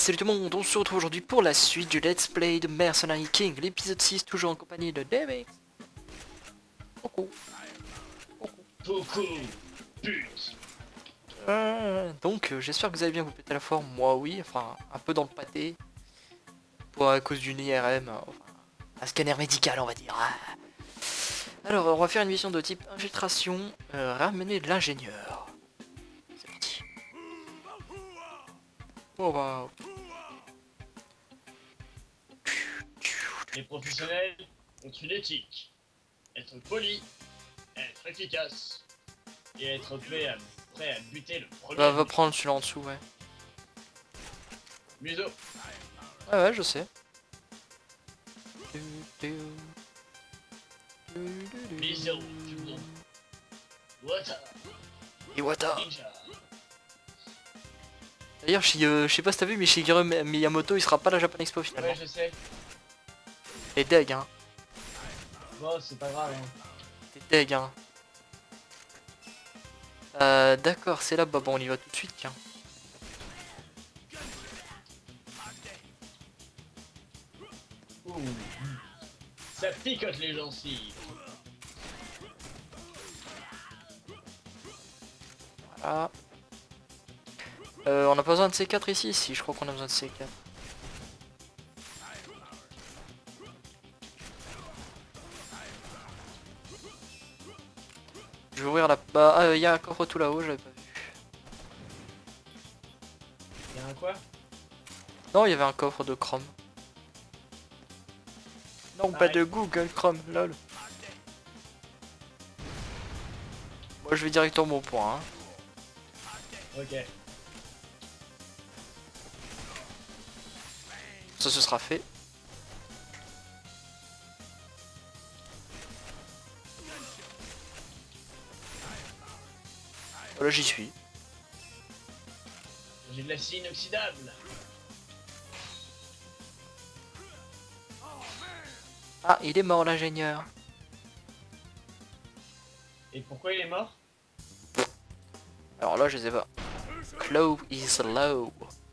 salut tout le monde, on se retrouve aujourd'hui pour la suite du Let's Play de Mercenary King, l'épisode 6, toujours en compagnie de DMX. Coucou. Coucou, pute. Donc j'espère que vous allez bien, vous pétez la forme, moi oui, enfin un peu dans le pâté, pour à cause d'une IRM, enfin, un scanner médical on va dire. Alors on va faire une mission de type infiltration, ramener de l'ingénieur. C'est parti. Oh wow. Les professionnels ont une éthique. Être poli, être efficace et être prêt à buter le premier. Va prendre celui-là en dessous, ouais. Museau. Ouais, je sais. Museau. Wata. Iwata. Ninja. D'ailleurs, je sais pas si t'as vu, mais Shigeru Miyamoto il sera pas à la Japan Expo finalement. Ouais, je sais. T'es deg, hein. Bon, c'est pas grave. Hein. T'es deg, hein. D'accord, c'est là-bas. Bon, on y va tout de suite, tiens. Ouh. Ça picote les gencives. Voilà. On a pas besoin de C4 ici, si, je crois qu'on a besoin de C4. Je vais ouvrir la... Bah, il y a un coffre tout là-haut, j'avais pas vu. Y'a un quoi? Non, il y avait un coffre de Chrome. Non, pas de Google Chrome, lol. Moi, je vais directement au point, hein. Ok. Ça, ce sera fait. Voilà, j'y suis. J'ai de l'acier inoxydable. Ah, il est mort, l'ingénieur. Et pourquoi il est mort? Alors là, je sais pas. Claw is low.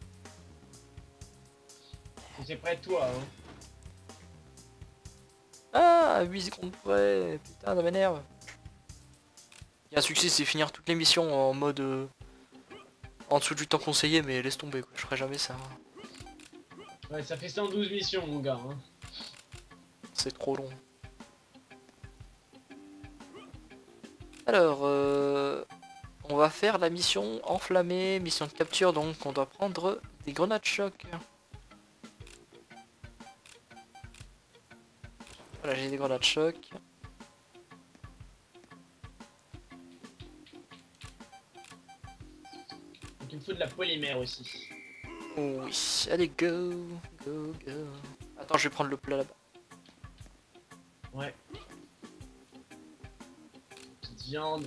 C'est près de toi, hein. Ah, 8 secondes près. Putain, ça m'énerve. Il y a un succès, c'est finir toutes les missions en mode... en dessous du temps conseillé, mais laisse tomber, quoi. Je ferai jamais ça. Ouais, ça fait 112 missions, mon gars, hein. C'est trop long. Alors, on va faire la mission enflammée, mission de capture, donc on doit prendre des grenades choc. Voilà, j'ai des grenades choc. Il me faut de la polymère aussi. Oui, allez, go, go, go. Attends, je vais prendre le plat là-bas. Ouais. Petite viande.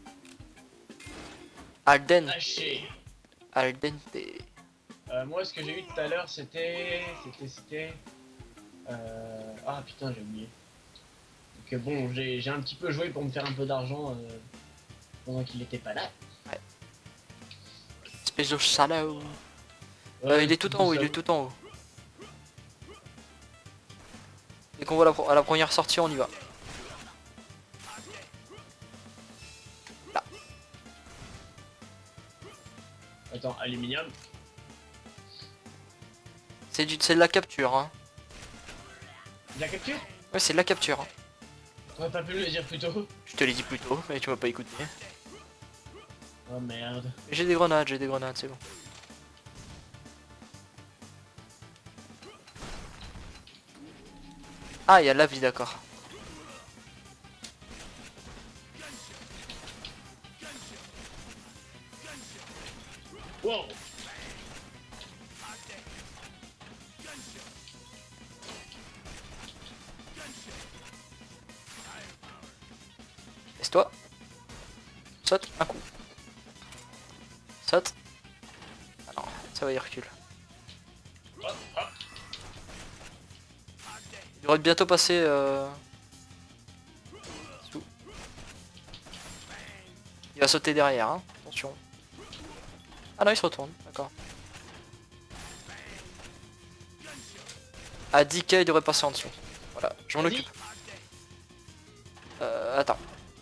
Al dente. Hachée. Al dente. Moi, ce que j'ai eu tout à l'heure, c'était... Ah putain, j'ai oublié. Donc bon, j'ai un petit peu joué pour me faire un peu d'argent pendant qu'il était pas là. Ouais. Espèce de salaud. Ouais, Il est tout en haut, il est tout en haut. Dès qu'on voit à la première sortie, on y va. Là. Attends, aluminium. C'est de la capture, hein. De la capture? Ouais, c'est de la capture. Hein. T'aurais pas pu le dire plus tôt? Je te l'ai dit plus tôt, mais tu m'as pas écouté. Oh merde. J'ai des grenades, c'est bon. Ah, il y a la vie, d'accord. Wow. Laisse-toi. Saute, un coup. Saute. Ah non, ça va, il recule. Hop, hop. Il devrait bientôt passer... sous. Il va sauter derrière, hein. Attention. Ah non, il se retourne, d'accord. À 10K, il devrait passer en dessous. Voilà, je m'en occupe. Attends.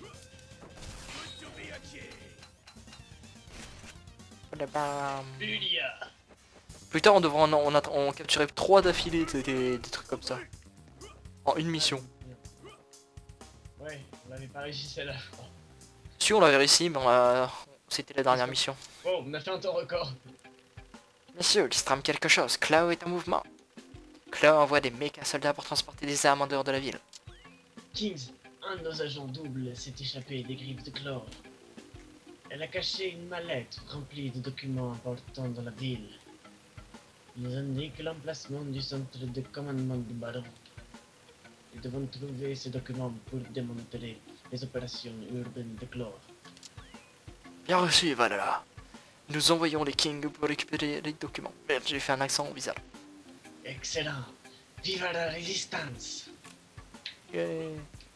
Julia. Plus tard, on devra on capturer 3 d'affilée, des trucs comme ça. En une mission. Ouais, on l'avait pas réussi celle-là, je crois. Si, on l'avait réussi, mais c'était la dernière mission. Oh, on a fait un temps record. Messieurs, il se trame quelque chose. Cloud est en mouvement. Cloud envoie des méca soldats pour transporter des armes en dehors de la ville. Kings, un de nos agents doubles s'est échappé des griffes de Chlore. Elle a caché une mallette remplie de documents importants dans la ville. Ils indiquent l'emplacement du centre de commandement du baron. Nous devons trouver ces documents pour démanteler les opérations urbaines de Chlore. Bien reçu, Valhalla. Nous envoyons les Kings pour récupérer les documents. Merde, j'ai fait un accent bizarre. Excellent. Viva la résistance. Yeah.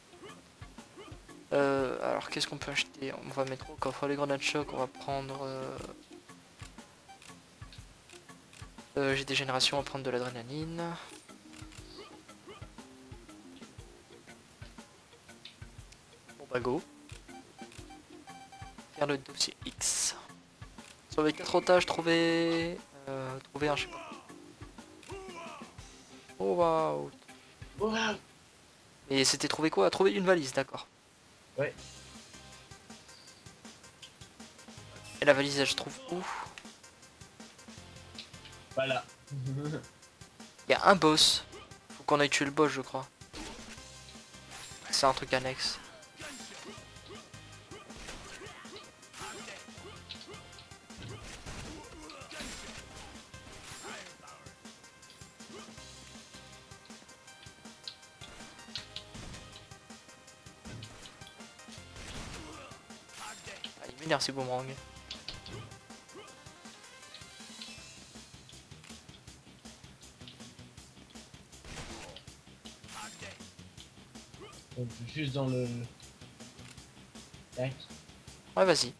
Alors qu'est-ce qu'on peut acheter? On va mettre au coffre les grenades choc, on va prendre... j'ai des générations, on va prendre de l'adrénaline. Bon bah go. Faire le dossier X. Sauver 4 otages, trouver un, je sais pas. Oh waouh. Wow. Et c'était trouver quoi? Trouver une valise, d'accord. Ouais. Et la valise, elle se trouve où? Voilà. Il y a un boss. Faut qu'on aille tuer le boss, je crois. C'est un truc annexe. Ah, il m'énerve ces boomerangs. Donc, juste dans le... Tac. Ouais, vas-y.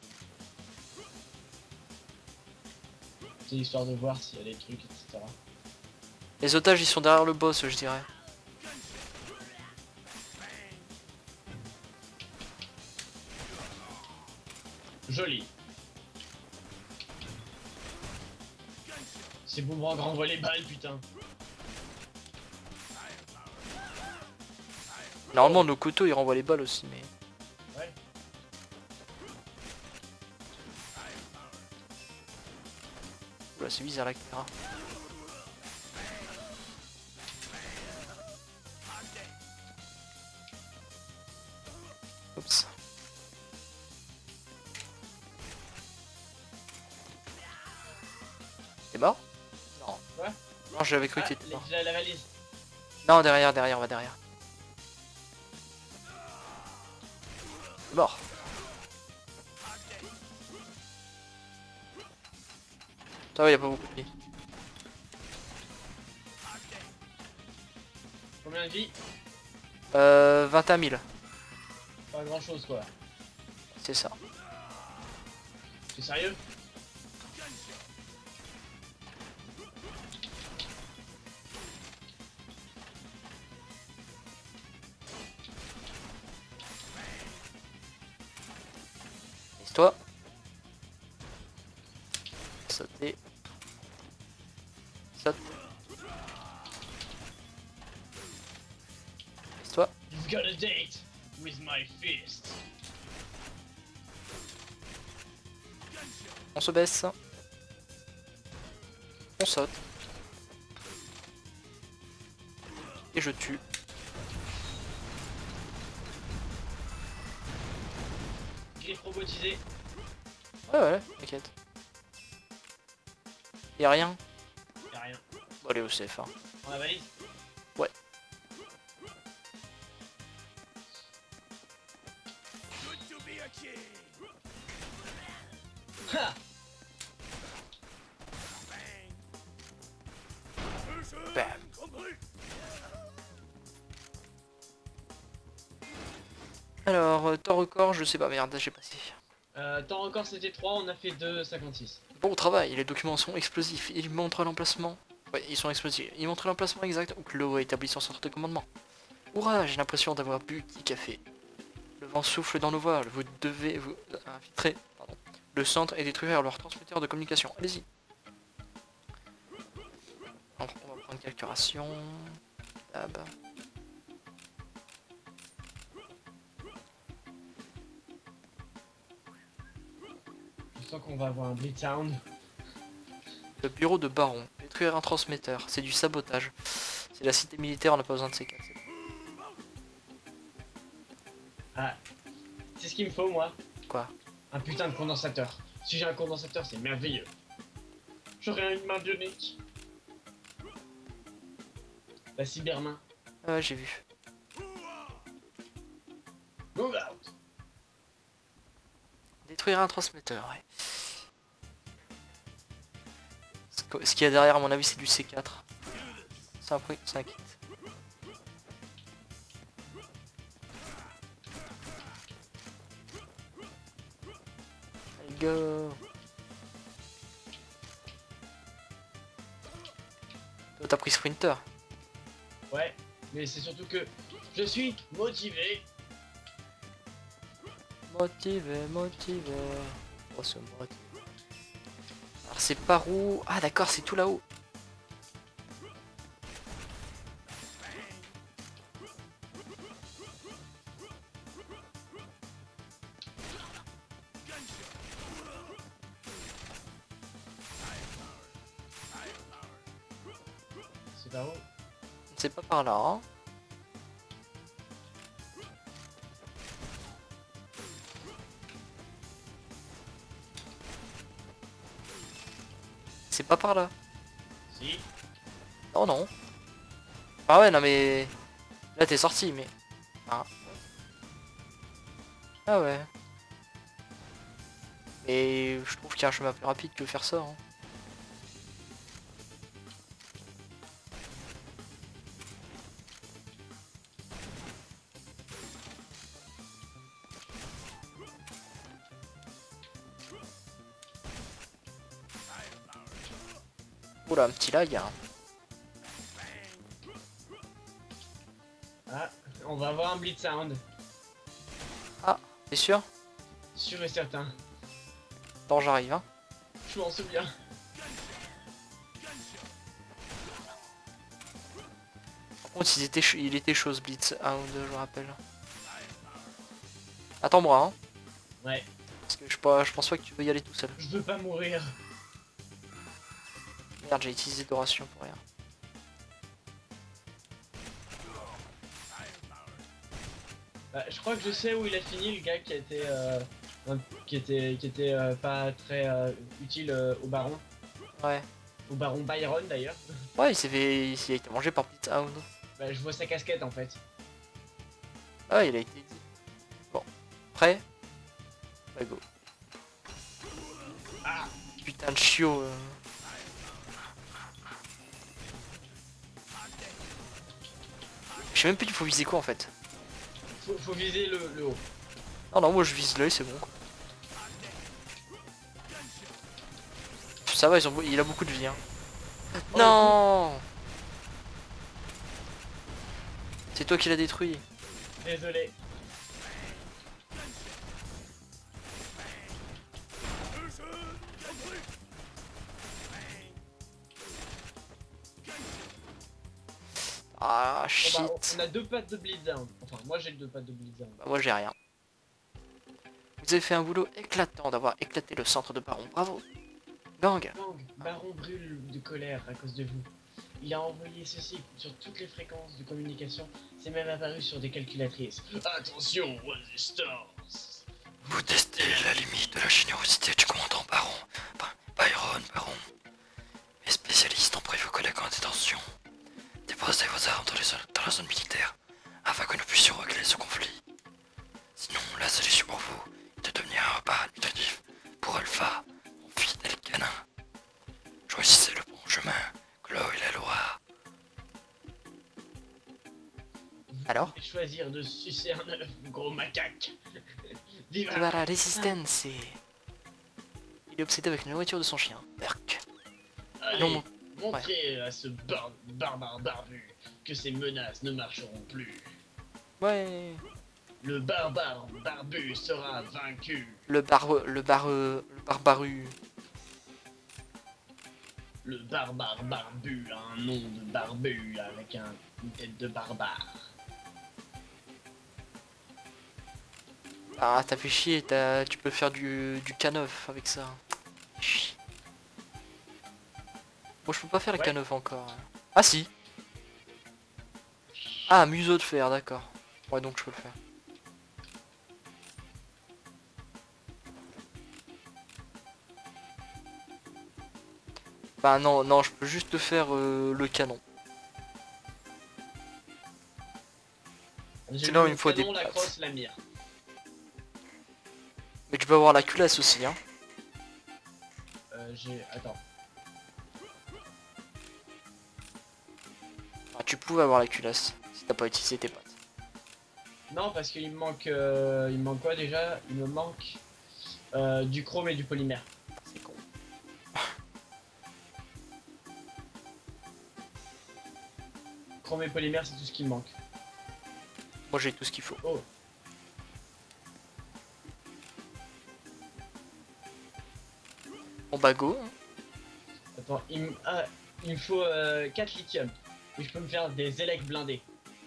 C'est histoire de voir s'il y a des trucs, etc. Les otages, ils sont derrière le boss, je dirais. Joli. Ces boomerangs renvoient les balles, putain. Normalement, nos couteaux, ils renvoient les balles aussi, mais... Ouais. Oula, c'est bizarre la caméra. Oups. T'es mort? Non. Quoi? Non, j'avais cru que t'étais mort. La valise. Non, derrière, on va derrière. Mort. Ça va, y a pas beaucoup de vie. Combien de vie? 21 000. Pas grand chose quoi. C'est ça. T'es sérieux? Laisse-toi. Sauter. Saute. Laisse-toi. You've got a date with my fist. On se baisse. On saute. Et je tue. Griffe robotisé. Ouais, t'inquiète. Y'a rien. Y'a rien. Bon, allez au CF. Hein. Dans la valise? Ouais. Ha! Bam. Alors, temps record, je sais pas, merde, j'ai passé. Temps record c'était 3, on a fait 2,56. Bon travail, les documents sont explosifs, ils montrent l'emplacement Ouais, ils sont explosifs. Ils montrent l'emplacement exact où Claude a établi son centre de commandement. Hurrah, j'ai l'impression d'avoir bu 10 cafés. Le vent souffle dans nos voiles. Vous devez vous infiltrer le centre et détruire leur transmetteur de communication. Allez-y. Donc, on va prendre quelques rations. Tab. Je sens qu'on va avoir un Blitzhound. Le bureau de Baron. Détruire un transmetteur. C'est du sabotage. C'est la cité militaire, on n'a pas besoin de ces cas. Ah, c'est ce qu'il me faut, moi. Quoi? Un putain de condensateur. Si j'ai un condensateur, c'est merveilleux. J'aurai une main bionique. La cybermain. Ouais, j'ai vu. Move out. Détruire un transmetteur, ouais. Ce qu'il y a derrière, à mon avis, c'est du C4. C'est un kit. Allez, go. Toi, t'as pris Sprinter. Ouais, mais c'est surtout que je suis motivé. Motivé. Oh, ce mode. Alors, c'est par où? Ah, d'accord, c'est tout là-haut. C'est par où? C'est pas par là, hein. C'est pas par là. Si. Oh non. Ah ouais, non mais... Là t'es sorti, mais... Ah. Ah ouais. Et je trouve qu'il y a un chemin plus rapide que faire ça. Hein. Oula, un petit lag. Hein. Ah, on va avoir un Blitzhound. Ah, t'es sûr? Sûr et certain. Attends, j'arrive. Hein. Je m'en souviens. Par contre, il était chaud ce Blitz 1 ou 2, je me rappelle. Attends-moi, hein. Ouais. Parce que je pense pas que tu veux y aller tout seul. Je veux pas mourir. Merde, j'ai utilisé de ration pour rien. Bah, je crois que je sais où il a fini, le gars qui était pas très utile au baron. Ouais. Au baron Byron d'ailleurs. Ouais, il a été mangé par Blitz Hound. Bah, je vois sa casquette en fait. Ah, il a été dit. Bon. Prêt? Bah go. Ah, Putain de chiot. Je sais même plus il faut viser quoi en fait. faut viser le haut. Non, non, moi je vise l'œil, c'est bon. Ça va, il a beaucoup de vie. Hein. Oh, Non. C'est toi qui l'as détruit. désolé. Ah, Bon, shit. bah, on a deux pattes de Blitzhound. Enfin, moi j'ai deux pattes de Blitzhound. Bah, moi j'ai rien. Vous avez fait un boulot éclatant d'avoir éclaté le centre de Baron. Bravo. Gang. Gang, Baron brûle de colère à cause de vous. Il a envoyé ceci sur toutes les fréquences de communication. C'est même apparu sur des calculatrices. Attention, Resistance. Vous testez la limite de la générosité du commandant Baron. Enfin, Byron Baron. Les spécialistes ont pris vos collègues en détention. Déposez vos armes dans la zone militaire afin que nous puissions régler ce conflit. Sinon, la solution pour vous est de devenir un repas nutritif pour Alpha, mon fidèle canin. Choisissez le bon chemin, Chloé et la Loire. Alors? Vous pouvez choisir de sucer un œuf, gros macaque. Viva Viva la résistance. Il est obsédé avec la nourriture de son chien, Merc. Allez, Non, Montrez à ce barbare barbu que ces menaces ne marcheront plus. Ouais. Le barbare barbu sera vaincu. Le barbaru. Le barbare barbu a un nom de barbu avec une tête de barbare. Ah, t'as fait chier, tu peux faire du K9 avec ça. Chut. Moi, je peux pas faire le Ouais. K9 encore. Ah, si. Ah, museau de fer, d'accord. Ouais, donc je peux le faire. Bah non, non, je peux juste faire le canon. J'ai Sinon, le il me faut des canon, la pattes. crosse, la mire. Mais tu peux avoir la culasse aussi, hein. Attends. Ah, tu pouvais avoir la culasse si t'as pas utilisé tes pattes. Non, parce qu'il me manque... il me manque quoi déjà? Il me manque du chrome et du polymère. C'est con. Chrome et polymère, c'est tout ce qui me manque. Moi, j'ai tout ce qu'il faut. Oh. Bon bah go. Attends, il me faut 4 lithium. Et je peux me faire des élects blindés.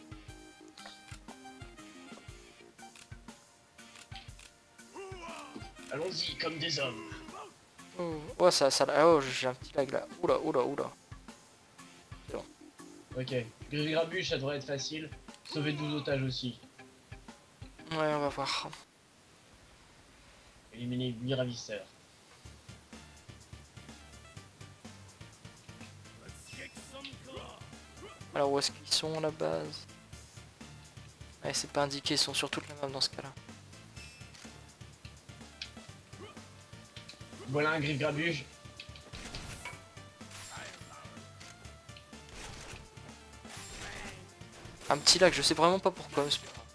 Allons-y, comme des hommes. Oh, ouais, oh, j'ai un petit lag là. Oula, oula, oula. Ok. Grabuche, ça devrait être facile. Sauver 12 otages aussi. Ouais, on va voir. Éliminer 8 ravisseurs. Alors, où est-ce qu'ils sont à la base? Ouais, c'est pas indiqué, ils sont sur toute la map dans ce cas-là. Voilà un griffe grabuge. Un petit lag, je sais vraiment pas pourquoi. Mais c'est pas grave.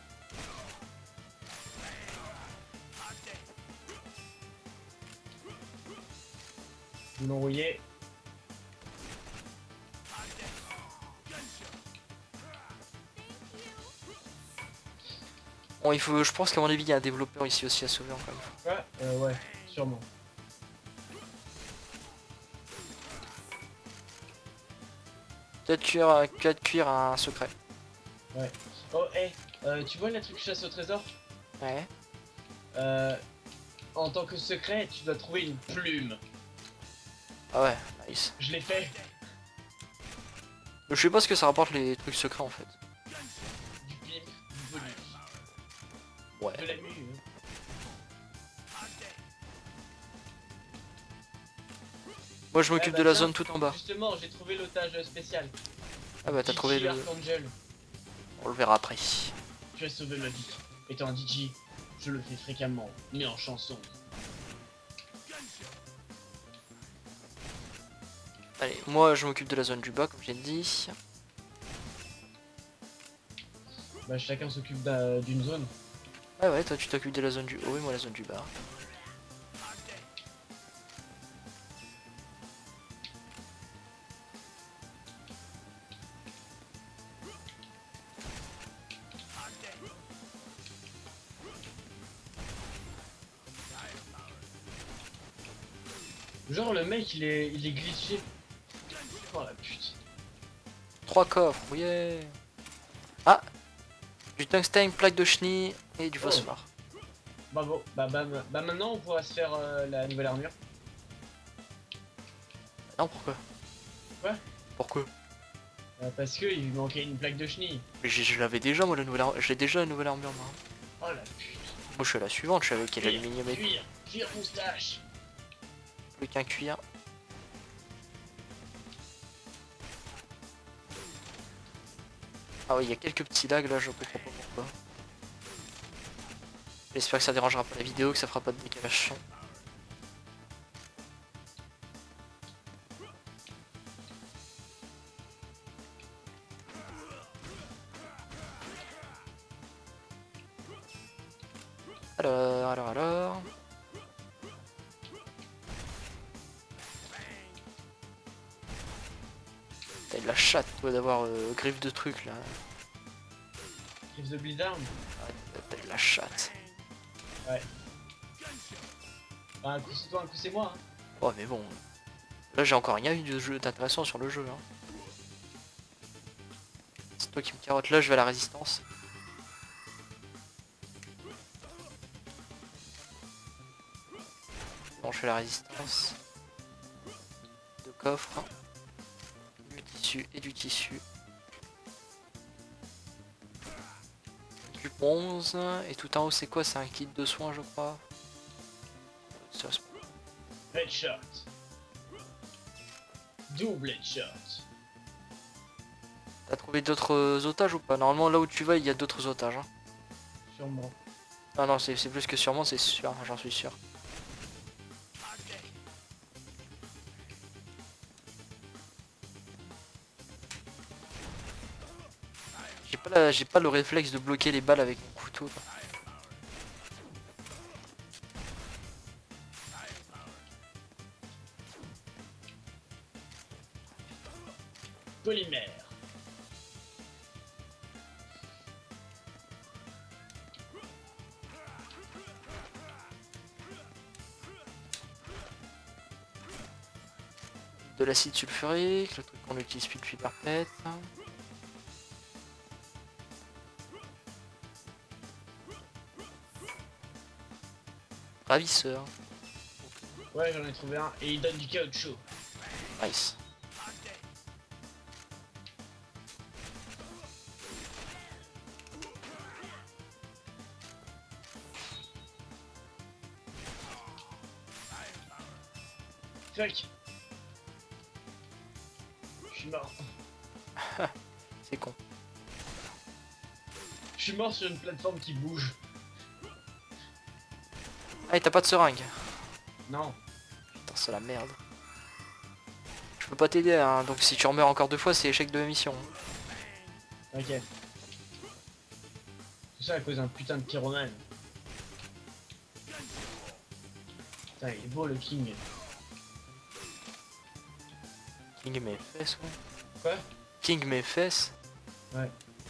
Vous l'envoyez. Bon, il faut, je pense qu'à mon avis, il y a un développeur ici aussi à sauver encore une fois. Ouais, sûrement. Peut-être cuire un secret. Ouais. Oh, hey, tu vois le truc chasse au trésor? Ouais. En tant que secret, tu dois trouver une plume. Ah ouais, nice. Je l'ai fait. Je sais pas ce que ça rapporte les trucs secrets en fait. Du pimp, du bonus, Ouais. de la mue. Moi je m'occupe bah de la tiens, zone tout en bas. Justement, j'ai trouvé l'otage spécial. Ah bah t'as trouvé le... Archangel. On le verra après. Tu as sauvé ma vie. Étant un DJ, je le fais fréquemment, mais en chanson. Allez, moi je m'occupe de la zone du bas comme j'ai dit. Bah chacun s'occupe d'une zone. Ah ouais, toi tu t'occupes de la zone du haut et moi la zone du bas. Genre le mec il est glitché. Oh la pute. 3 coffres, yeah. Ah, du tungstène, plaque de chenille et du phosphore. Bravo. Bah maintenant on pourra se faire la nouvelle armure. Non, pourquoi? Quoi? Pourquoi? Parce que il lui manquait une plaque de chenille. Mais je l'avais déjà moi la nouvelle armure. J'ai déjà la nouvelle armure moi. Oh la pute. Moi je suis à la suivante, je suis avec l'aluminium et Cuir moustache. plus qu'un cuir. Ah oui, il y a quelques petits lags là, je comprends pas pourquoi. J'espère que ça dérangera pas la vidéo, que ça fera pas de décalage son. Alors. de la chatte toi d'avoir griffe de trucs là. Griffe de Blizzard. Ah, t'as de la chatte. Ouais. Bah, un coup c'est toi, un coup c'est moi. Hein. Oh mais bon. Là j'ai encore rien eu de jeu d'intéressant sur le jeu. Hein. C'est toi qui me carotte. Là je vais à la résistance. Bon je fais la résistance. Deux coffres. Du tissu et du tissu. Du bronze. Et tout en haut c'est quoi? C'est un kit de soins je crois. Ça, Headshot. Double headshot. t'as trouvé d'autres otages ou pas? Normalement là où tu vas il y a d'autres otages. Hein. Sûrement. Ah non c'est plus que sûrement, c'est sûr, j'en suis sûr. J'ai pas le réflexe de bloquer les balles avec mon couteau. Quoi. Polymère. De l'acide sulfurique, le truc qu'on utilise plus depuis perpète. Ravisseur. Ouais, j'en ai trouvé un et il donne du caoutchouc. Nice. Fuck. Je suis mort. C'est con. Je suis mort sur une plateforme qui bouge. Ah et t'as pas de seringue. Non. Putain c'est la merde. Je peux pas t'aider hein, donc si tu remeurs encore 2 fois c'est échec de la mission. Ok. Tout ça à cause d'un putain de pyromane. Putain, il est beau le King. King mes fesses ouais. Quoi? King mes fesses. Ouais.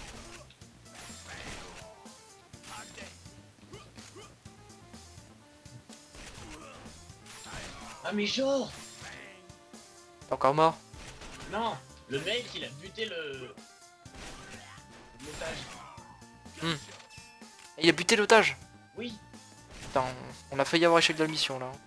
Ah mais genre! T'es encore mort? Non! Le mec il a buté le... l'otage. Il a buté l'otage. Oui! Putain on a failli avoir échec de la mission là.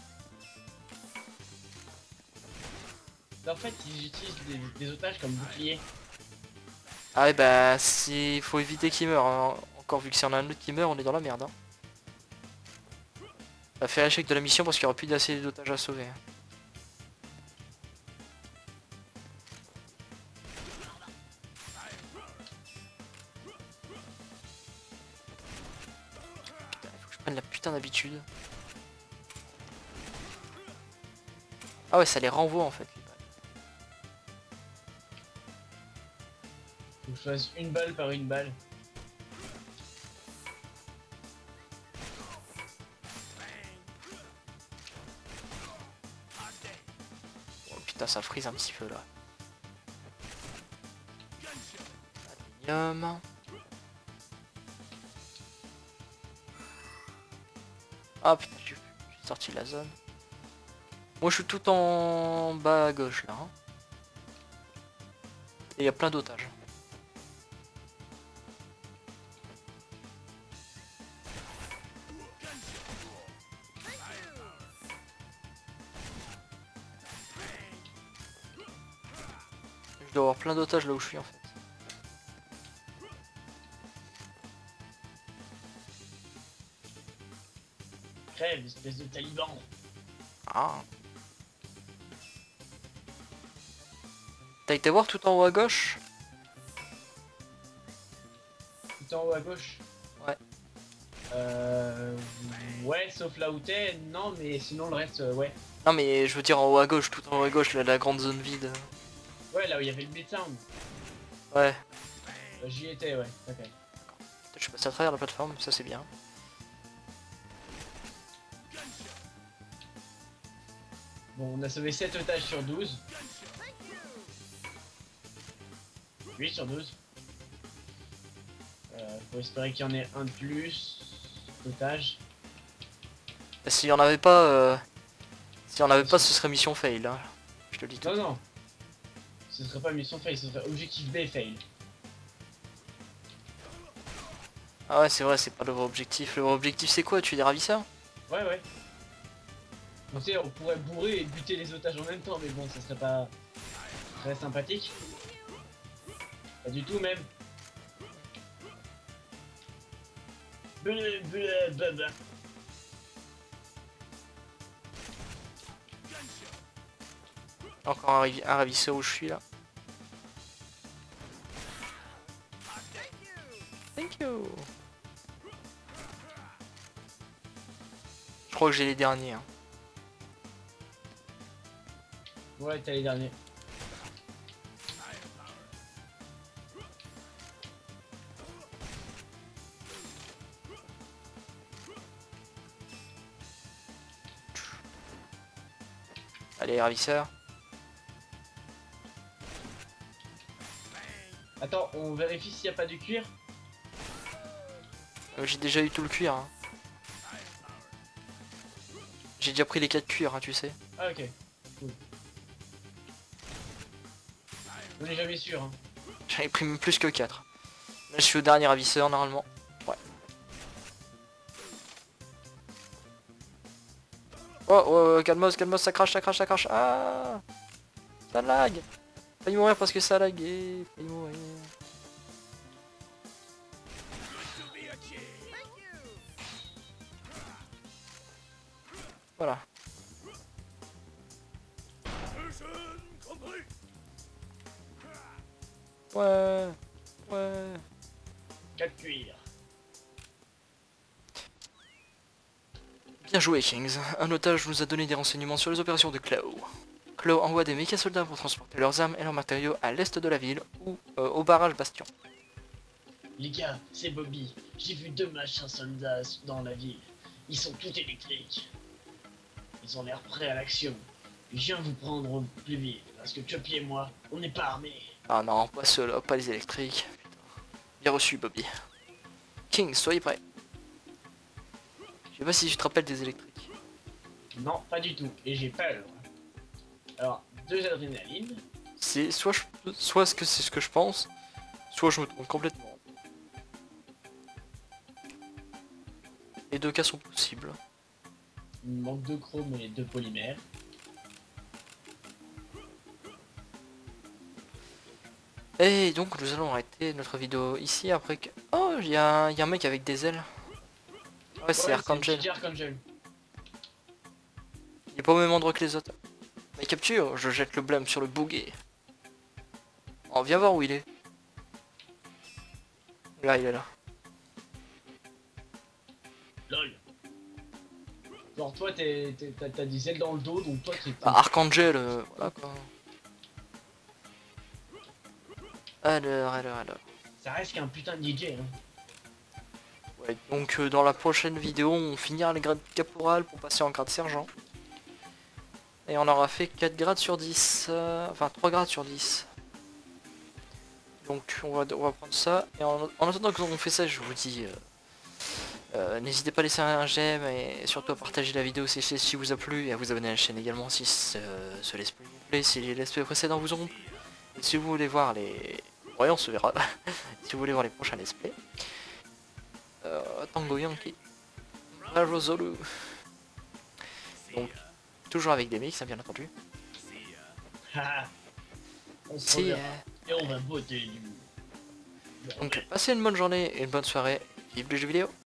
En fait ils utilisent des otages comme bouclier. Ah ouais bah il faut éviter qu'il meure. Hein. Encore vu que si on a un autre qui meurt on est dans la merde. Hein. On va faire échec de la mission parce qu'il n'y aura plus d'assez d'otages à sauver. Putain, il faut que je prenne la putain d'habitude. Ah ouais ça les renvoie en fait. Faut que je fasse une balle par une balle. Oh putain ça frise un petit peu là. Aluminium. Ah putain j'ai sorti de la zone. Moi je suis tout en bas à gauche là. Hein. Et il y a plein d'otages. Je dois avoir plein d'otages là où je suis en fait. Crève, espèce de taliban. Ah. T'as été voir tout en haut à gauche? Tout en haut à gauche. Ouais. Ouais, sauf là où t'es, non, mais sinon le reste, ouais. Non mais je veux dire en haut à gauche, tout en haut à gauche, la grande zone vide. Ouais, là où il y avait le Midtown. Ouais. J'y étais, ouais, ok. Je suis passé à travers la plateforme, ça c'est bien. Bon, on a sauvé 7 otages sur 12. Oui, sur 12. Faut espérer qu'il y en ait un de plus d'otages. S'il y en avait pas, si on avait pas, ce serait mission fail. Hein. Je te le dis tout. Non, non. Ce serait pas mission fail, ce serait objectif B fail. Ah ouais, c'est vrai, c'est pas le vrai objectif. Le vrai objectif, c'est quoi? Tuer des ravisseurs? Ouais, ouais. On sait, on pourrait bourrer et buter les otages en même temps, mais bon, ça serait pas très sympathique. Pas du tout, même. Blablabla. Encore un ravisseur où je suis là. Thank you. Je crois que j'ai les derniers. Hein. Ouais, t'as les derniers. Allez, ravisseurs. Attends, on vérifie s'il n'y a pas du cuir. J'ai déjà eu tout le cuir. Hein. J'ai déjà pris les 4 cuirs, hein, tu sais. Ah, ok. Cool. On n'est jamais sûr, hein. J'avais pris même plus que 4. Là, je suis au dernier ravisseur, normalement. Ouais. Oh, calmos, ça crache, ça crache, ça crache. Ah, ça lag. Failli mourir parce que ça laguait. Failli mourir. Voilà. Ouais. Ouais. 4 cuirs. Bien joué, Kings. Un otage nous a donné des renseignements sur les opérations de Claw. Claw envoie des méca-soldats pour transporter leurs armes et leurs matériaux à l'est de la ville ou au barrage Bastion. Les gars, c'est Bobby. J'ai vu 2 machins soldats dans la ville. Ils sont tous électriques. Ils ont l'air prêts à l'action. Je viens vous prendre au plus vite, parce que Choppy et moi, on n'est pas armés. Ah non, pas ceux-là, pas les électriques. Putain. Bien reçu, Bobby. King, soyez prêts. Je sais pas si tu te rappelles des électriques. Non, pas du tout, et j'ai peur. Alors, 2 adrénalines. C'est soit ce que c'est ce que je pense, soit je me trompe complètement. Les deux cas sont possibles. Il me manque 2 chromes et 2 polymères. Et donc nous allons arrêter notre vidéo ici après que... Oh, il y a un mec avec des ailes. Ouais, c'est Archangel. Archangel. Il est pas au même endroit que les autres. Mais capture, je jette le blâme sur le bouguet. Oh, viens voir où il est. Là, il est là. LOL. Genre toi t'as des ailes dans le dos, donc toi t'es... Bah, Archangel, voilà quoi. Alors. Ça reste qu'un putain de DJ, hein. Ouais, donc dans la prochaine vidéo, on finira les grades caporal pour passer en grade sergent. Et on aura fait 4 grades sur 10. Enfin, 3 grades sur 10. Donc on va prendre ça. Et en attendant que l'on fait ça, je vous dis... n'hésitez pas à laisser un j'aime et surtout à partager la vidéo si celle-ci vous a plu et à vous abonner à la chaîne également si ce let's play vous plaît, si les let's play précédents vous auront plu. Et si vous voulez voir les... Ouais, on se verra. Si vous voulez voir les prochains let's play. Tango Yankee. Bravo Zulu. Donc, toujours avec des mix, hein, bien entendu. On se reverra. Et on va botter du... Donc, passez une bonne journée et une bonne soirée. Vive les jeux vidéo.